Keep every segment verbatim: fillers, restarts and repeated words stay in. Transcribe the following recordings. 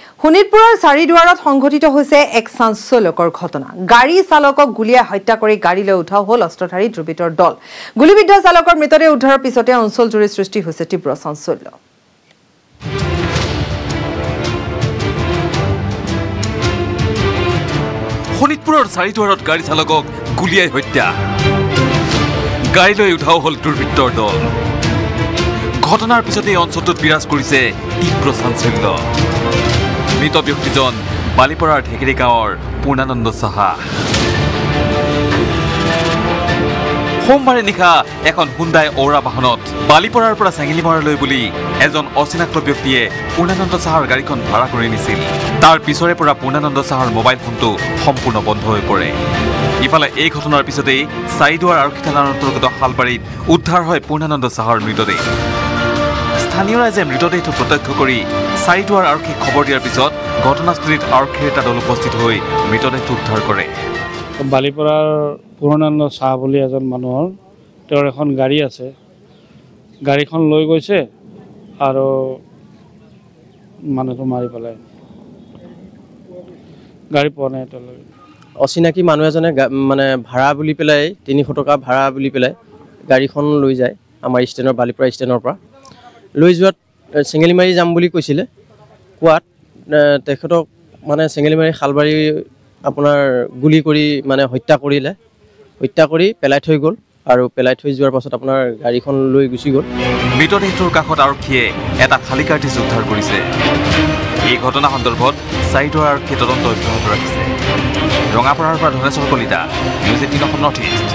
শোণিতপুৰৰ চাৰিদুৱাৰত সংঘটিত হৈছে এক চাঞ্চল্যকৰ ঘটনা। গাড়ী চালকক গুলীয়াই হত্যা কৰি গাড়ীলৈ উঠাও হ'ল অস্ত্ৰধাৰী দুৰ্বৃত্তৰ দল। গুলীবিদ্ধ চালকৰ মৃতদেহ উদ্ধাৰৰ পিছতে অঞ্চলজুৰি সৃষ্টি হৈছে তীব্ৰ চাঞ্চল্য। শোণিতপুৰৰ চাৰিদুৱাৰত গাড়ী চালকক গুলীয়াই হত্যা, গাড়ীলৈ উঠাও হ'ল দুৰ্বৃত্তৰ দল। ঘটনাৰ পিছতে অঞ্চলটোত বিৰাজ কৰিছে তীব্ৰ চাঞ্চল্য। মৃত ব্যক্তিজন বালিপৰাৰ ঢেকেৰী গাঁৱৰ পূৰ্ণানন্দ সাহা। সোমবাৰে নিশা এখন হুণ্ডাই ঔৰা বাহনত বালিপৰাৰ পৰা চেঙেলিমৰালৈ বুলি এজন অচিনাক্ত ব্যক্তিয়ে পূৰ্ণানন্দ সাহাৰ গাড়ীখন ভাড়া কৰি নিছিল। তাৰ পিছৰে পৰা পূৰ্ণানন্দ সাহাৰ মোবাইল ফোনটো সম্পূৰ্ণ বন্ধ হৈ পৰে। ইফালে এই ঘটনাৰ পিছতেই চাৰিদুৱাৰ আৰক্ষী থানাৰ অন্তৰ্গত শালবাৰীত উদ্ধাৰ হয় পূৰ্ণানন্দ সাহাৰ মৃতদেহ। স্থানীয় ৰাইজে মৃতদেহটো প্ৰত্যক্ষ কৰি চাৰিদুৱাৰ আৰক্ষীক খবৰ দিয়াৰ পিছত ঘটনাস্থলীত আৰক্ষীৰ এটা দল উপস্থিত হৈ মৃতদেহটো উদ্ধাৰ কৰে। বালিপৰাৰ পূৰ্ণানন্দ সাহা বুলি এজন মানুহৰ তেওঁৰ এখন গাড়ী আছে, গাড়ীখন লৈ গৈছে আৰু মানুহটো মাৰি পেলাই গাড়ী পোৱা নাই এতিয়ালৈকে। অচিনাকি মানুহ এজনে মানে ভাড়া বুলি পেলাই তিনিশ টকা ভাড়া বুলি পেলাই গাড়ীখন লৈ যায় আমাৰ ষ্টেণ্ডৰ বালিপৰা ষ্টেণ্ডৰ পৰা। লৈ যোৱাত চেঙেলিমাৰি যাম বুলি কৈছিলে, কোৱাত তেখেতক মানে চেঙেলিমাৰি শালবাৰী আপোনাৰ গুলি কৰি মানে হত্যা কৰিলে, হত্যা কৰি পেলাই থৈ গ'ল আৰু পেলাই থৈ যোৱাৰ পাছত আপোনাৰ গাড়ীখন লৈ গুচি গ'ল। মৃতদেহটোৰ কাষত আৰক্ষীয়ে এটা খালী কাৰ্টিজ উদ্ধাৰ কৰিছে। এই ঘটনা সন্দৰ্ভত চাৰিদুৱাৰ আৰক্ষীয়ে তদন্ত অব্যাহত ৰাখিছে। ৰঙাপাৰাৰ পৰা Dhaneswar Kalita, news eighteen Assam north east.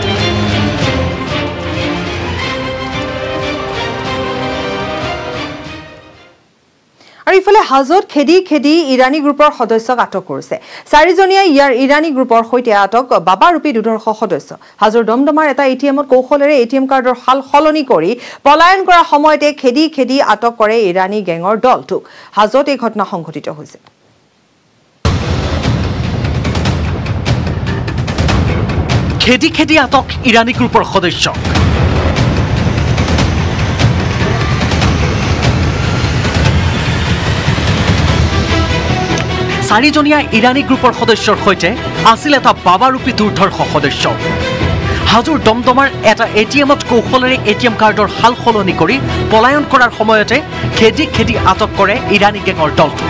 আৰু ইফালে হাজোত খেদি খেদি ইৰাণী গ্ৰুপৰ সদস্যক আটক কৰিছে। চাৰিজনীয়া ইয়াৰ ইৰাণী গ্ৰুপৰ সৈতে আটক বাবাৰূপী দুৰ্ধৰ্ষ সদস্য। হাজোৰ দমদমাৰ এটা এ টি এমত কৌশলেৰে এ টি এম কাৰ্ডৰ সাল সলনি কৰি পলায়ন কৰাৰ সময়তে খেদি খেদি আটক কৰে ইৰাণী গেঙৰ দলটোক। হাজোত এই ঘটনা সংঘটিত হৈছে। খেদি খেদি আটক ইৰাণী গ্ৰুপৰ সদস্য। চাৰিজনীয়া ইৰাণী গ্ৰুপৰ সদস্যৰ সৈতে আছিল এটা বাবাৰূপী দুৰ্ধৰ্ষ সদস্য। হাজোৰ দমদমাৰ এটা এ টি এমত কৌশলেৰে এ টি এম কাৰ্ডৰ সাল সলনি কৰি পলায়ন কৰাৰ সময়তে খেদি খেদি আটক কৰে ইৰাণী গেঙৰ দলটো।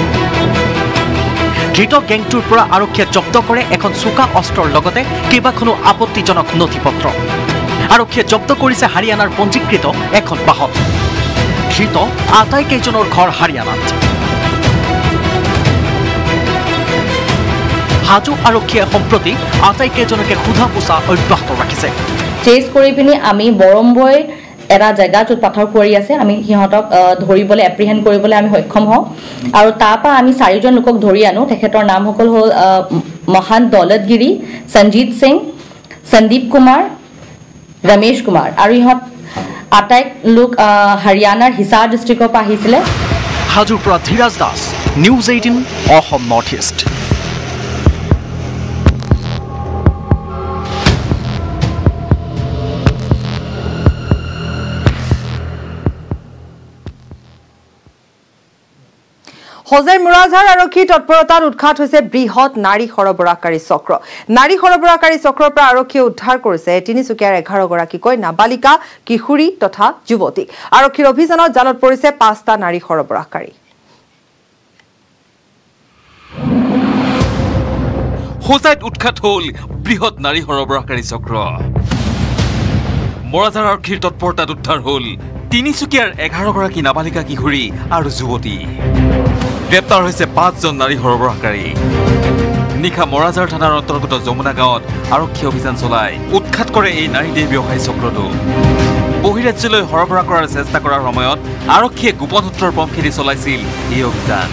ধৃত গেংটোৰ পৰা আৰক্ষীয়ে জব্দ কৰে এখন চোকা অস্ত্ৰৰ লগতে কেইবাখনো আপত্তিজনক নথি পত্ৰ। আৰক্ষীয়ে জব্দ কৰিছে হাৰিয়ানাৰ পঞ্জীকৃত এখন বাহন। ধৃত আটাইকেইজনৰ ঘৰ হাৰিয়ানাত। হাজো আৰক্ষীয়ে সম্প্ৰতি আটাইকেইজনকে সোধা পোছা অব্যাহত ৰাখিছে। চেজ কৰি পিনি আমি বৰম্বৈ এটা জেগা য'ত পাথৰ কুঁৱৰী আছে, আমি সিহঁতক ধৰিবলৈ এপ্ৰিহেণ্ড কৰিবলৈ আমি সক্ষম হওঁ আৰু তাৰ পৰা আমি চাৰিজন লোকক ধৰি আনো। তেখেতৰ নামসকল হ'ল মহান দৌলতগিৰি, সঞ্জিত সিং, সন্দীপ কুমাৰ, ৰমেশ কুমাৰ আৰু ইহঁত আটাই লোক হাৰিয়ানাৰ হিছাৰ ডিষ্ট্ৰিক্টৰ পৰা আহিছিলে। হাজোৰ পৰা Dhiraj Das, news eighteen Assam north east. হোজাইৰ মুৰাজহাৰ আৰক্ষীৰ তৎপৰতাত উৎখাত হৈছে বৃহৎ নাৰী সৰবৰাহকাৰী চক্ৰ। নাৰী সৰবৰাহকাৰী চক্ৰৰ পৰা আৰক্ষীয়ে উদ্ধাৰ কৰিছে তিনিচুকীয়াৰ এঘাৰ গৰাকীকৈ নাবালিকা, কিশোৰী তথা যুৱতীক। আৰক্ষীৰ অভিযানত জালত পৰিছে পাঁচটা নাৰী সৰবৰাহকাৰী। হোজাইত উৎখাত হ'ল বৃহৎ নাৰী সৰবৰাহকাৰী চক্ৰ। মুৰাজহাৰ আৰক্ষীৰ তৎপৰতাত উদ্ধাৰ হ'ল তিনিচুকীয়াৰ এঘাৰ গৰাকী নাবালিকা, কিশোৰী আৰু যুৱতী। গ্ৰেপ্তাৰ হৈছে পাঁচজন নাৰী সৰবৰাহকাৰী। নিশা মৰাজাৰ থানাৰ অন্তৰ্গত যমুনা গাঁৱত আৰক্ষী অভিযান চলাই উৎখাত কৰে এই নাৰী দেহ ব্যৱসায়ী চক্ৰটো। বহিৰাজ্যলৈ সৰবৰাহ কৰাৰ চেষ্টা কৰাৰ সময়ত আৰক্ষীয়ে গোপন সূত্ৰৰ পম খেদি চলাইছিল এই অভিযান।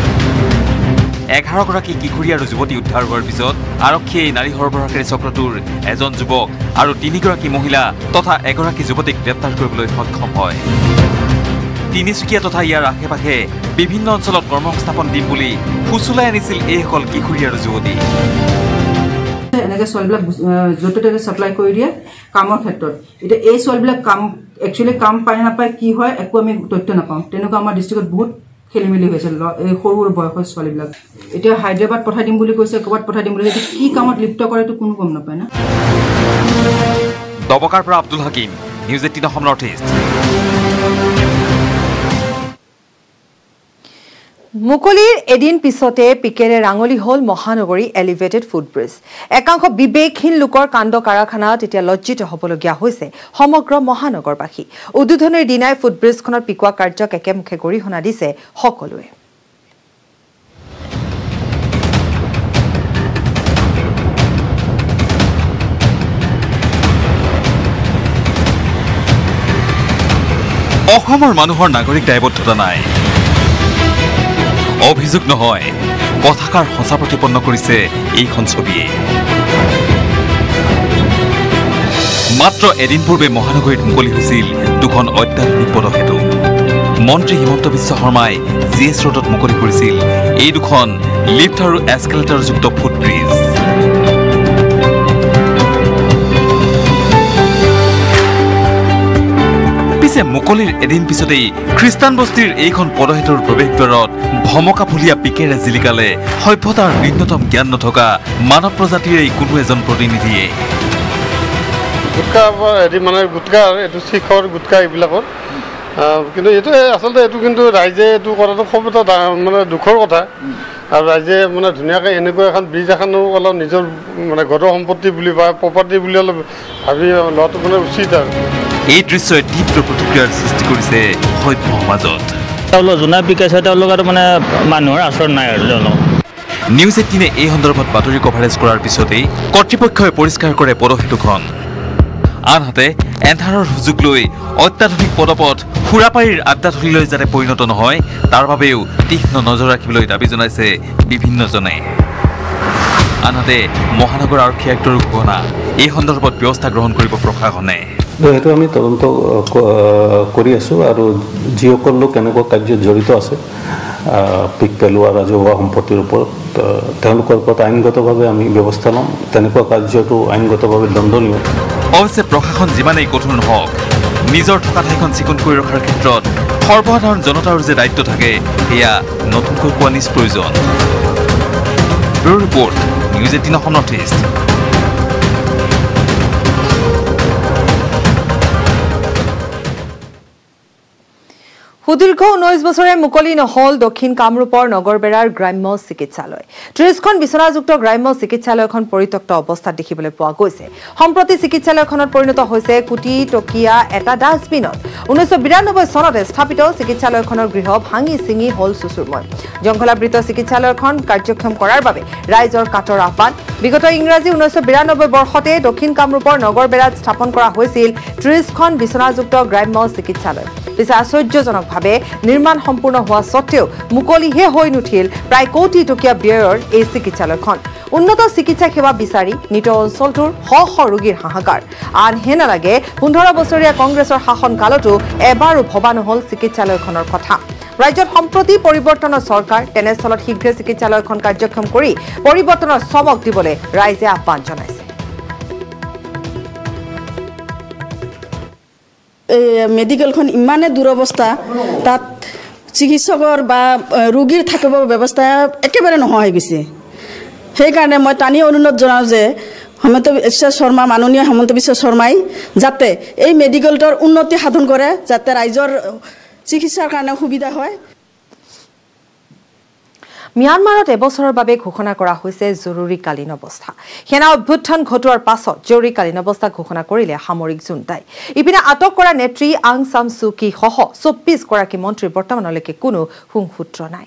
এঘাৰ গৰাকী কিশোৰী আৰু যুৱতী উদ্ধাৰ হোৱাৰ পিছত আৰক্ষীয়ে এই নাৰী সৰবৰাহকাৰী চক্ৰটোৰ এজন যুৱক আৰু তিনিগৰাকী মহিলা তথা এগৰাকী যুৱতীক গ্ৰেপ্তাৰ কৰিবলৈ সক্ষম হয়। তিনিচুকীয়া তথা ইয়াৰ আশে পাশে বিভিন্ন অঞ্চলত কৰ্মসংস্থাপন দিম বুলি ফুচুলাই আনিছিল এইসকল কিশোৰী আৰু যুৱতী। এনেকৈ ছোৱালীবিলাক য'তে ত'তে ছাপ্লাই কৰি দিয়ে কামৰ ক্ষেত্ৰত। এতিয়া এই ছোৱালীবিলাক কাম একচুৱেলি কাম পায় নাপায় কি হয় একো আমি তথ্য নাপাওঁ। তেনেকুৱা আমাৰ ডিষ্ট্ৰিক্টত বহুত খেলি মেলি হৈছে এই সৰু সৰু বয়সৰ ছোৱালীবিলাক এতিয়া হায়দৰাবাদ পঠাই দিম বুলি কৈছে ক'ৰবাত পঠাই দিম বুলি কি কামত লিপ্ত কৰে এইটো কোনো গম নাপায় না দবকাৰ পৰা Abdul Hakim news eighteen Assam north east মুকলিৰ এদিন পিছতে পিকেৰে ৰাঙলি হল মহানগৰী এলিভেটেড ফুটব্ৰিজ একাংশ বিবেকহীন লোকৰ কাণ্ড কাৰখানাত এতিয়া লজ্জিত হ'বলগীয়া হৈছে সমগ্ৰ মহানগৰবাসী উদ্বোধনীৰ দিনাই ফুটব্ৰিজখনৰ পিকোৱা কাৰ্যক একেমুখে গৰিহণা দিছে সকলোৱে অসমৰ মানুহৰ নাগৰিক দায়বদ্ধতা নাই অভিযোগ নহয় কথাকাৰ সঁচা প্ৰতিপন্ন কৰিছে এইখন ছবিয়ে মাত্ৰ এদিন পূৰ্বে মহানগৰীত মুকলি হৈছিল দুখন অত্যাধুনিক পদসেতু মন্ত্ৰী হিমন্ত বিশ্ব শৰ্মাই জি এছ ৰোডত মুকলি কৰিছিল এই দুখন লিফ্ট আৰু এস্কেলেটৰযুক্ত ফুটব্ৰিজ পিছে মুকলিৰ এদিন পিছতেই খ্ৰীষ্টান বস্তিৰ এইখন পদসেতুৰ প্ৰৱেশদ্বাৰত ভমকা ফুলীয়া পিকেৰে জিলিকালে সভ্যতাৰ ন্যূনতম জ্ঞান নথকা মানৱ প্ৰজাতিৰ এই কোনো এজন প্ৰতিনিধিয়ে গুটকা হেৰি মানে গুটকা এইটো শিখৰ গুটকা এইবিলাকৰ কিন্তু এইটো আচলতে এইটো কিন্তু ৰাইজে এইটো কৰাটো খুব এটা মানে দুখৰ কথা আৰু ৰাইজে মানে ধুনীয়াকৈ এনেকুৱা এখন ব্ৰিজ এখনো অলপ নিজৰ মানে ঘৰৰ সম্পত্তি বুলি বা প্ৰপাৰ্টি বুলি অলপ ভাবি লোৱাটো মানে উচিত আৰু এই দৃশ্যই তীব্ৰ প্ৰতিক্ৰিয়াৰ সৃষ্টি কৰিছে সভ্য সমাজত তেওঁলোক যোনে বিকাইছে তেওঁলোকৰ মানে মানুহৰ আচৰণ নাই আৰু তেওঁলোক নিউজ এইটিনে এই সন্দৰ্ভত বাতৰি কভাৰেজ কৰাৰ পিছতেই কৰ্তৃপক্ষই পৰিষ্কাৰ কৰে পদসেতুখন আনহাতে এন্ধাৰৰ সুযোগ লৈ অত্যাধুনিক পদপথ খুৰাপাৰীৰ আড্ডাথলীলৈ যাতে পৰিণত নহয় তাৰ বাবেও তীক্ষ্ণ নজৰ ৰাখিবলৈ দাবী জনাইছে বিভিন্নজনে আনহাতে মহানগৰ আৰক্ষী আয়ুক্তৰ ঘোষণা এই সন্দৰ্ভত ব্যৱস্থা গ্ৰহণ কৰিব প্ৰশাসনে সেইটো আমি তদন্ত কৰি আছোঁ আৰু যিসকল লোক এনেকুৱা কাৰ্যত জড়িত আছে পিক পেলোৱা ৰাজহুৱা সম্পত্তিৰ ওপৰত তেওঁলোকৰ ওপৰত আইনগতভাৱে আমি ব্যৱস্থা ল'ম তেনেকুৱা কাৰ্যটো আইনগতভাৱে দণ্ডনীয় অৱশ্যে প্ৰশাসন যিমানেই কঠোৰ নহওক নিজৰ থকা ঠাইখন চিকুণ কৰি ৰখাৰ ক্ষেত্ৰত সৰ্বসাধাৰণ জনতাৰ যে দায়িত্ব থাকে সেয়া নতুনকৈ পোৱা নিজ প্ৰয়োজন bureau report news eighteen Assam north east সুদীৰ্ঘ ঊনৈশ বছৰে মুকলি নহল দক্ষিণ কামৰূপৰ নগৰবেৰাৰ গ্ৰাম্য চিকিৎসালয় ত্ৰিশখন বিচনাযুক্ত গ্ৰাম্য চিকিৎসালয়খন পৰিত্যক্ত অৱস্থাত দেখিবলৈ পোৱা গৈছে সম্প্ৰতি চিকিৎসালয়খনত পৰিণত হৈছে কোটি টকীয়া এটা ডাষ্টবিনত ঊনৈছশ বিৰানব্বৈ চনতে স্থাপিত চিকিৎসালয়খনৰ গৃহ ভাঙি চিঙি হল চুচুৰময় জংঘলাবৃত চিকিৎসালয়খন কাৰ্যক্ষম কৰাৰ বাবে ৰাইজৰ কাটৰ আহ্বান বিগত ইংৰাজী ঊনৈছশ বিৰানব্বৈ বৰ্ষতে দক্ষিণ কামৰূপৰ নগৰবেৰাত স্থাপন কৰা হৈছিল ত্ৰিশখন বিচনাযুক্ত গ্ৰাম্য চিকিৎসালয় পিছে আশ্চৰ্যজনকভাৱে নিৰ্মাণ সম্পূৰ্ণ হোৱা স্বত্তেও মুকলিহে হৈ নুঠিল প্ৰায় কোটি টকীয়া ব্যয়ৰ এই চিকিৎসালয়খন উন্নত চিকিৎসা সেৱা বিচাৰি নিত অঞ্চলটোৰ শ শ ৰোগীৰ হাহাকাৰ আনহে নালাগে পোন্ধৰ বছৰীয়া কংগ্ৰেছৰ শাসন কালতো এবাৰো ভবা নহল চিকিৎসালয়খনৰ কথা ৰাজ্যত সম্প্ৰতি পৰিৱৰ্তনৰ চৰকাৰ তেনেস্থলত শীঘ্ৰে চিকিৎসালয়খন কাৰ্যক্ষম কৰি পৰিৱৰ্তনৰ চমক দিবলৈ ৰাইজে আহ্বান জনাইছে মেডিকেলখন ইমানে দুৰৱস্থা তাত চিকিৎসকৰ বা ৰোগীৰ থাকিব ব্যৱস্থা একেবাৰে নোহোৱা হৈ গৈছে সেইকাৰণে মই টানি অনুৰোধ জনাওঁ যে হেমন্ত বিশ্ব শৰ্মা মাননীয় হেমন্ত বিশ্ব শৰ্মাই যাতে এই মেডিকেলটোৰ উন্নতি সাধন কৰে যাতে ৰাইজৰ চিকিৎসাৰ কাৰণে সুবিধা হয় म्यानमारत এবছৰৰ বাবে ঘোষণা কৰা হৈছে জৰুৰীকালীন অৱস্থা সেনা অভ্যুত্থান ঘটোৱাৰ পাছত জৰুৰীকালীন অৱস্থা ঘোষণা কৰিলে সামৰিক জুণ্টাই ইপিনে আটক কৰা নেত্ৰী আং সান সু কি সহ চৌব্বিছ গৰাকী মন্ত্ৰীৰ বৰ্তমানলৈকে কোনো সংসূত্ৰ নাই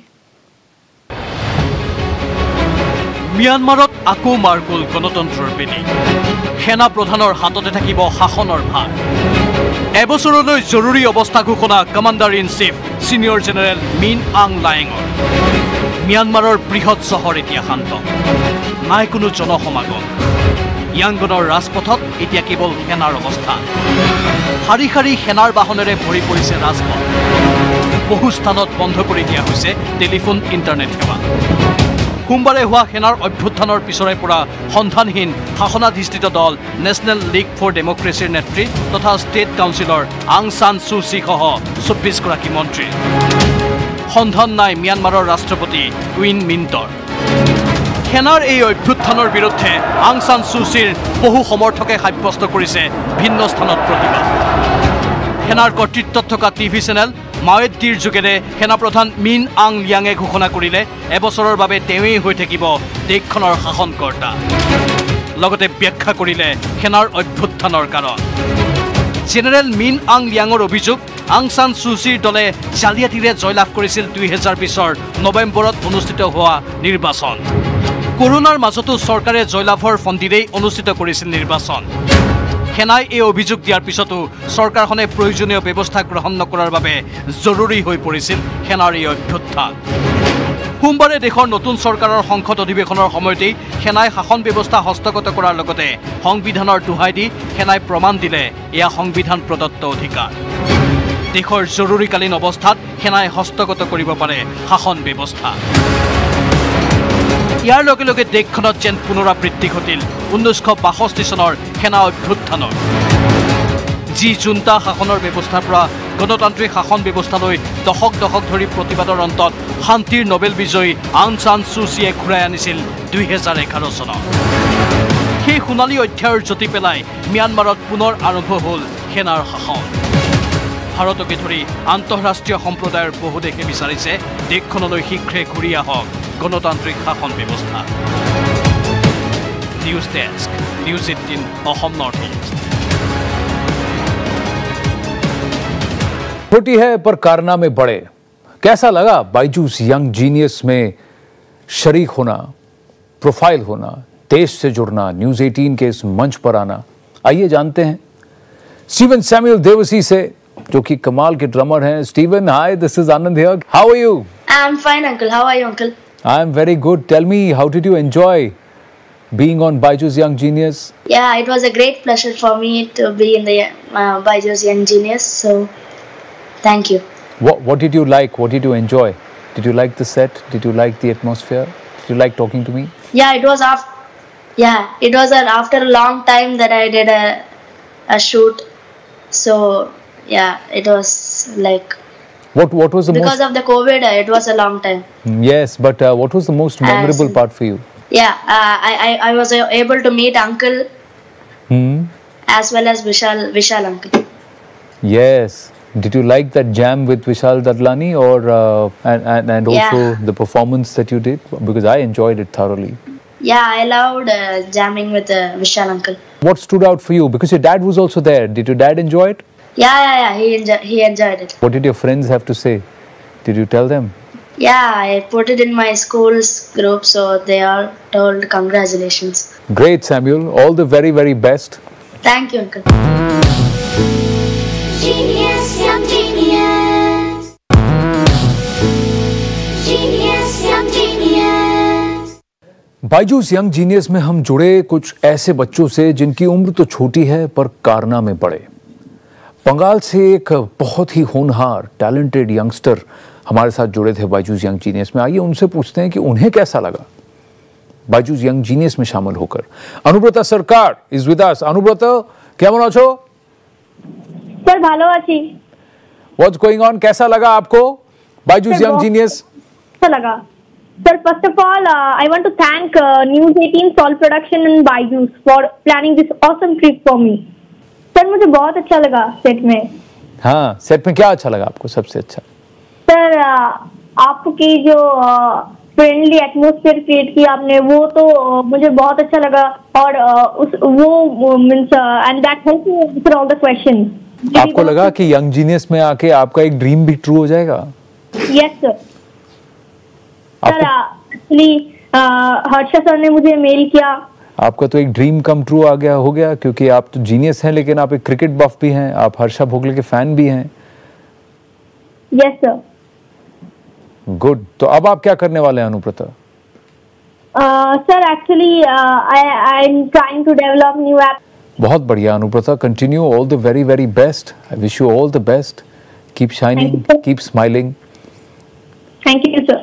म्यानमारत আকৌ মাৰ গ'ল গণতন্ত্ৰৰ বেলি সেনা প্ৰধানৰ হাততে থাকিব শাসনৰ ভাৰ এবছৰলৈ জৰুৰী অৱস্থা ঘোষণা commander in chief senior general Min Aung লায়েঙৰ म्यानमाৰৰ বৃহৎ চহৰ এতিয়া শান্ত নাই কোনো জনসমাগম ইয়াংগনৰ ৰাজপথত এতিয়া কেৱল সেনাৰ অৱস্থা শাৰী শাৰী সেনাৰ বাহনেৰে ভৰি পৰিছে ৰাজপথ বহু স্থানত বন্ধ কৰি দিয়া হৈছে টেলিফোন ইণ্টাৰনেট সেৱা সোমবাৰে হোৱা সেনাৰ অভ্যুত্থানৰ পিছৰে পৰা সন্ধানহীন শাসনাধিষ্ঠিত দল নেশ্যনেল লীগ ফৰ ডেমক্ৰেচিৰ নেত্ৰী তথা ষ্টেট কাউন্সিলৰ আং সান সু চি সহ চৌব্বিছ গৰাকী মন্ত্ৰী সন্ধান নাই ম্যানমাৰৰ ৰাষ্ট্ৰপতি উইন মিণ্টৰ সেনাৰ এই অভ্যুত্থানৰ বিৰুদ্ধে আং সান চুচিৰ বহু সমৰ্থকে সাব্যস্ত কৰিছে ভিন্ন স্থানত প্ৰতিবাদ সেনাৰ কৰ্তৃত্বত থকা টিভি চেনেল মাৱেদ্দিৰ যোগেৰে সেনাপ্ৰধান মিন আং লিয়াঙে ঘোষণা কৰিলে এবছৰৰ বাবে তেৱেই হৈ থাকিব দেশখনৰ শাসনকৰ্তা লগতে ব্যাখ্যা কৰিলে সেনাৰ অভ্যুত্থানৰ কাৰণ জেনেৰেল মিন আং লিয়াঙৰ অভিযোগ আং সান চুচিৰ দলে জালিয়াতিৰে জয়লাভ কৰিছিল দুই হাজাৰ বিছৰ নৱেম্বৰত অনুষ্ঠিত হোৱা নিৰ্বাচন কৰোনাৰ মাজতো চৰকাৰে জয়লাভৰ ফন্দিৰেই অনুষ্ঠিত কৰিছিল নিৰ্বাচন সেনাই এই অভিযোগ দিয়াৰ পিছতো চৰকাৰখনে প্ৰয়োজনীয় ব্যৱস্থা গ্ৰহণ নকৰাৰ বাবে জৰুৰী হৈ পৰিছিল সেনাৰ এই অভ্যুত্থান সোমবাৰে দেশৰ নতুন চৰকাৰৰ সংসদ অধিৱেশনৰ সময়তেই সেনাই শাসন ব্যৱস্থা হস্তগত কৰাৰ লগতে সংবিধানৰ দোহাই দি সেনাই প্ৰমাণ দিলে এয়া সংবিধান প্ৰদত্ত অধিকাৰ দেশৰ জৰুৰীকালীন অৱস্থাত সেনাই হস্তগত কৰিব পাৰে শাসন ব্যৱস্থা ইয়াৰ লগে লগে দেশখনত যেন পুনৰাবৃত্তি ঘটিল ঊনৈছশ বাষষ্ঠি চনৰ সেনা অভ্যুত্থানৰ যি জুণ্টা শাসনৰ ব্যৱস্থাৰ পৰা গণতান্ত্ৰিক শাসন ব্যৱস্থালৈ দশক দশক ধৰি প্ৰতিবাদৰ অন্তত শান্তিৰ নোবেল বিজয়ী আং সান চুচিয়ে ঘূৰাই আনিছিল দুই হাজাৰ এঘাৰ চনত সেই সোণালী অধ্যায়ৰ জ্যোতি পেলাই ম্যানমাৰত পুনৰ আৰম্ভ হ'ল সেনাৰ শাসন ভাৰতকে ধৰি আন্তঃৰাষ্ট্ৰীয় সম্প্ৰদায়ৰ বহু দেশে বিচাৰিছে দেশখনলৈ শীঘ্ৰে ঘূৰি আহক গণতান্ত্ৰিক শাসন ব্যৱস্থা news desk news eighteen Assam north east छोटी है पर कारनामे बड़े कैसा लगा बायजूस यंग जीनियस में शरीक होना प्रोफाइल होना देश से जुड़ना न्यूज अठारह के इस मंच पर आना आइए जानते हैं स्टीवन सैमुअल देवसी से जो कि कमाल के ड्रमर हैं Steven hi this is Anand here how are you I am fine uncle how are you uncle I am very good tell me how did you enjoy being on Byju's Young Genius yeah it was a great pleasure for me to be in the uh, Byju's Young Genius so thank you. What What did you like? What did you enjoy? Did you like the set? Did you like the atmosphere? Did you like talking to me? Yeah, it was after. Yeah, it was a, after a long time that I did a a shoot. So yeah, it was like. What What was the because most? of the COVID, uh, it was a long time. Yes, but uh, what was the most memorable As, part for you? Yeah, uh, I, I I was uh, able to meet Uncle. Hmm. As well as Vishal Vishal Uncle. Yes. Did you like that jam with Vishal Dadlani or uh, and, and and also Yeah. the performance that you did? Because I enjoyed it thoroughly. Yeah, I loved uh, jamming with uh, Vishal Uncle. What stood out for you? Because your dad was also there. Did your dad enjoy it? Yeah, yeah, yeah. He enjoy he enjoyed it. What did your friends have to say? Did you tell them? Yeah, I put it in my school's group, so they all told congratulations. Great, Samuel. All the very very best. Thank you, Uncle. Genius, young genius. Genius, young genius. Byju's young genius में हम जुड़े कुछ ऐसे बच्चों से जिनकी उम्र तो छोटी है पर कारनामे बड़े। बंगाल से एक बहुत ही होनहार टैलेंटेड यंगस्टर हमारे साथ जुड़े थे बायजूस यंग जीनियस में। आइए उनसे पूछते हैं कि उन्हें कैसा लगा बायजूस यंग जीनियस में शामिल होकर। अनुब्रता सरकार इज विद अस। अनुब्रता কেমন আছো? सर ভালো আছি। What's going on? कैसा लगा आपको बायजूस यंग जीनियस? अच्छा लगा। Sir, first of all, uh, I want to thank uh, News eighteen, Sol Production and Byju's for planning this awesome trip for me. Sir, मुझे बहुत अच्छा लगा सेट में। हाँ, सेट में क्या अच्छा लगा आपको सबसे अच्छा? सर, uh, आपकी जो फ्रेंडली uh, एटमॉस्फेयर क्रिएट की आपने वो तो uh, मुझे बहुत अच्छा लगा और uh, उस वो means and that help me answer all the questions. आपको लगा कि यंग जीनियस में आके आपका एक ड्रीम भी ट्रू हो जाएगा? Yes sir. Sir actually Harsha sir ने मुझे मेल किया। आपका तो एक ड्रीम कम ट्रू आ गया हो गया क्योंकि आप तो जीनियस हैं लेकिन आप एक क्रिकेट बफ भी हैं, आप हर्षा भोगले के फैन भी हैं। Yes sir. गुड। तो अब आप क्या करने वाले हैं Anubrata? Sir actually I I am trying to develop new app. बहुत बढ़िया Anubrata, continue all the very very best. I wish you all the best. Keep shining, keep smiling. Thank you sir.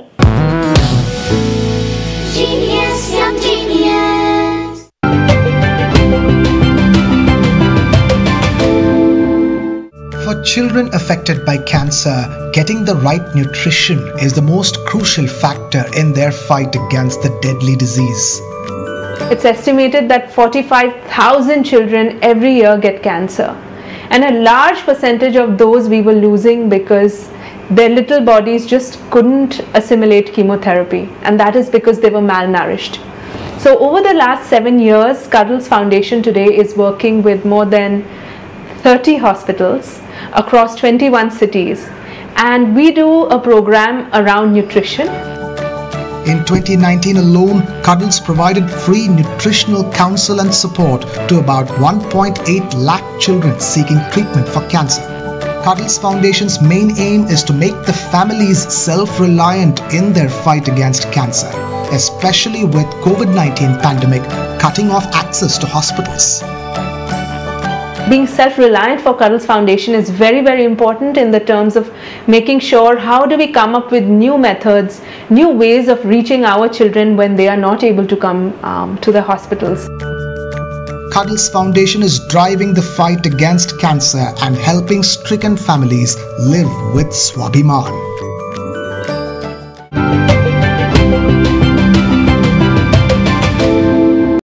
Genius, young genius. For children affected by cancer, getting the right nutrition is the most crucial factor in their fight against the deadly disease. It's estimated that forty-five thousand children every year get cancer, and a large percentage of those we were losing because their little bodies just couldn't assimilate chemotherapy, and that is because they were malnourished. So over the last seven years, Cuddles Foundation today is working with more than thirty hospitals across twenty-one cities, and we do a program around nutrition. In twenty nineteen alone, Cuddles provided free nutritional counsel and support to about one point eight lakh children seeking treatment for cancer. Cuddles Foundation's main aim is to make the families self-reliant in their fight against cancer, especially with COVID nineteen pandemic cutting off access to hospitals. Being self-reliant for Cuddles Foundation is very, very important in the terms of making sure how do we come up with new methods, new ways of reaching our children when they are not able to come um, to the hospitals. Cuddles Foundation is driving the fight against cancer and helping stricken families live with Swabhiman.